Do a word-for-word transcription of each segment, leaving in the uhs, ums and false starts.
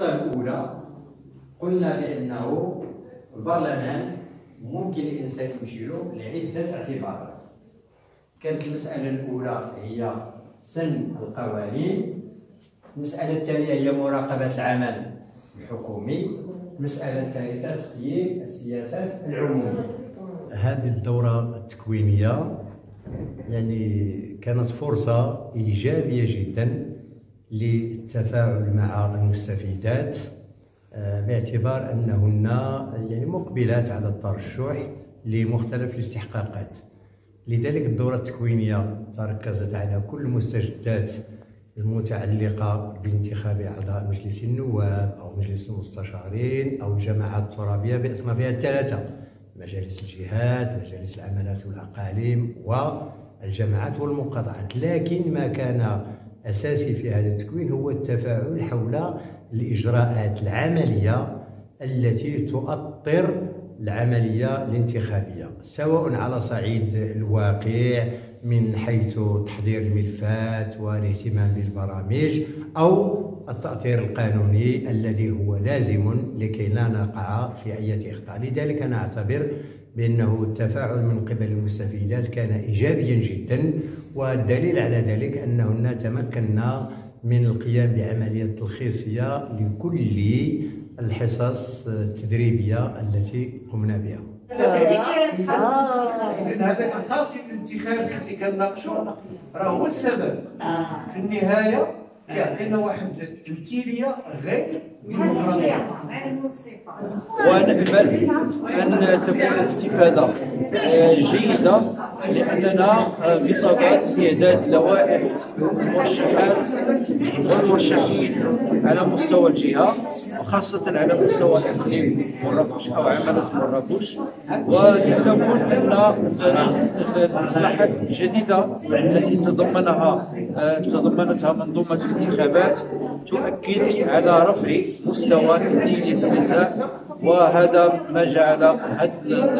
الحصة الأولى قلنا بأنه البرلمان ممكن الإنسان يمشي له لعدة اعتبارات. كانت المسألة الأولى هي سن القوانين، المسألة الثانية هي مراقبة العمل الحكومي، المسألة الثالثة تغيير السياسات العمومية. هذه الدورة التكوينية يعني كانت فرصة إيجابية جدا للتفاعل مع المستفيدات باعتبار أنهن يعني مقبلات على الترشح لمختلف الاستحقاقات. لذلك الدورة التكوينية تركزت على كل المستجدات المتعلقة بانتخاب أعضاء مجلس النواب أو مجلس المستشارين أو الجماعات الترابية بأصنافها الثلاثة، مجالس الجهات، مجالس العمالات والأقاليم والجماعات والمقاطعات. لكن ما كان أساسي في هذا التكوين هو التفاعل حول الإجراءات العملية التي تؤطر العملية الانتخابية، سواء على صعيد الواقع من حيث تحضير الملفات والاهتمام بالبرامج أو التأطير القانوني الذي هو لازم لكي لا نقع في أي أخطاء. لذلك أنا أعتبر بأنه التفاعل من قبل المستفيدات كان إيجابيا جدا، والدليل على ذلك أنهن تمكنا من القيام بعملية تلخيصية لكل الحصص التدريبية التي قمنا بها. إذن هذاك القاسم الانتخابي اللي كنناقشوا راه هو السبب في النهاية يعطينا واحد التمثيلية غير ديمقراطية. ونأمل أن تكون الاستفادة جيدة، لأننا بصدد إعداد لوائح المرشحات والمرشحين على مستوى الجهة، وخاصة على مستوى إقليم مراكش أو عمالة مراكش. وتعلمون أن الإصلاحات الجديدة التي تضمنها تضمنتها منظومة الانتخابات تؤكد على رفع مستوى تمثيلية النساء، وهذا ما جعل هذا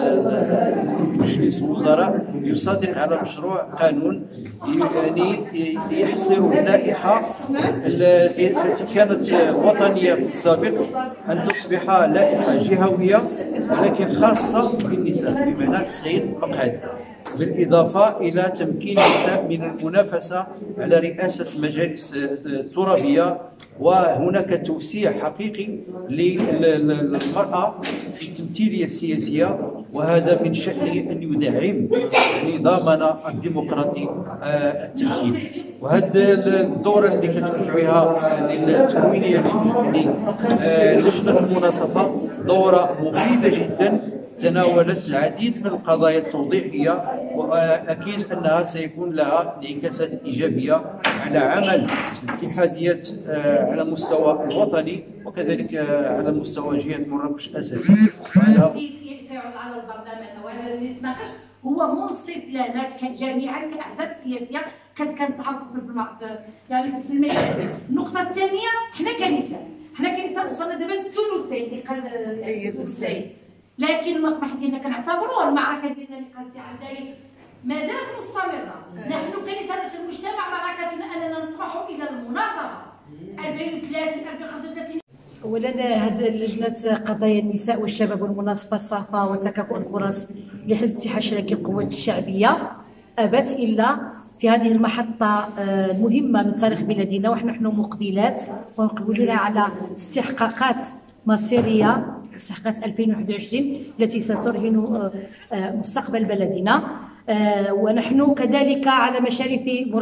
مجلس الوزراء يصادق على مشروع قانون يعني يحصر اللائحة التي كانت وطنية في السابق أن تصبح لائحة جهوية ولكن خاصة بالنساء بمعنى تسعين مقعد، بالإضافة إلى تمكين النساء من المنافسة على رئاسة المجالس الترابية. وهناك توسيع حقيقي للمرأة في التمثيلية السياسية، وهذا من شأنه أن يدعم نظامنا الديمقراطي التمثيلي. وهذه الدورة اللي كتكون بها التكوينية للجنة المناصفة دورة مفيدة جدا، تناولت العديد من القضايا التوضيحية، وأكيد أنها سيكون لها انعكاسات إيجابية على عمل الاتحادية على المستوى الوطني وكذلك على مستوى جهة مراكش أساسا. يعرض على البرلمان وهذا اللي يتناقش هو منصف لنا جميعا كأحزاب سياسية كنتحركوا في يعني في الميدان. النقطة الثانية، حنا كنساء حنا كنساء وصلنا دابا للثلثين اللي قال السعيد، لكن المطمح ديالنا كنعتبروه المعركة ديالنا اللي قالتي عن ذلك ما زالت مستمرة. نحن كنساء المجتمع معركتنا أننا نطرح إلى المناصفة ألفين وثلاثين ألفين وخمسة وثلاثين. اولا هذه لجنه قضايا النساء والشباب والمناصفه الصافه وتكافؤ الفرص لحزب اتحاد شركي القوات الشعبيه ابت الا في هذه المحطه المهمه من تاريخ بلادنا، ونحن مقبلات ومقبلون على استحقاقات مصيريه، استحقاقات ألفين وواحد وعشرين التي سترهن مستقبل بلدنا. ونحن كذلك على مشارف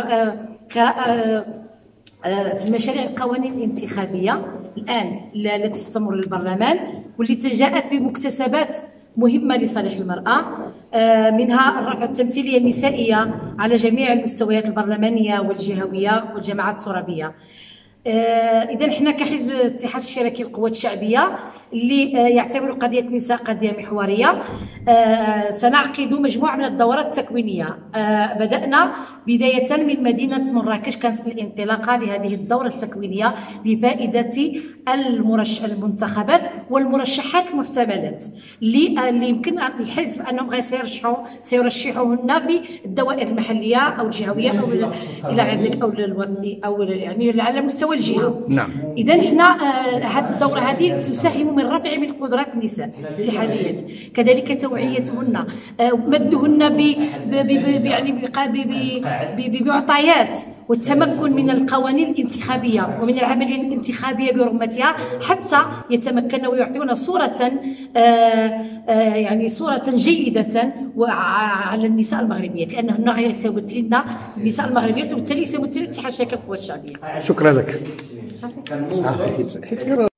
في المشاريع القوانين الانتخابيه الان التي تستمر للبرلمان، والتي جاءت بمكتسبات مهمه لصالح المراه، منها الرفع التمثيليه النسائيه على جميع المستويات البرلمانيه والجهويه والجماعات الترابيه. اذا حنا كحزب اتحاد الشركي القوات الشعبيه اللي يعتبر قضيه النساء قضيه محوريه، سنعقد مجموعه من الدورات التكوينيه. بدانا بدايه من مدينه مراكش، كانت الانطلاقه لهذه الدوره التكوينيه لفائده المرشح المنتخبات والمرشحات المحتملات اللي يمكن الحزب انهم غيسيرشحوا سيرشحوهن في الدوائر المحليه او الجهويه او الى عندك او الوطني او يعني على مستوى مستوى الجهه. نعم. اذا هنا هذه الدوره هذه تساهم من رفع من قدرات النساء الاتحاديات، كذلك توعيتهن، مدهن ب يعني بمعطيات والتمكن من القوانين الانتخابيه ومن العمليه الانتخابيه برمتها حتى يتمكن ويعطون صوره يعني صوره جيده على النساء المغربيات، لانهن سيمثلن النساء المغربيات وبالتالي سيمثلن اتحاد شركات القوى الشعبيه. شكرا لك.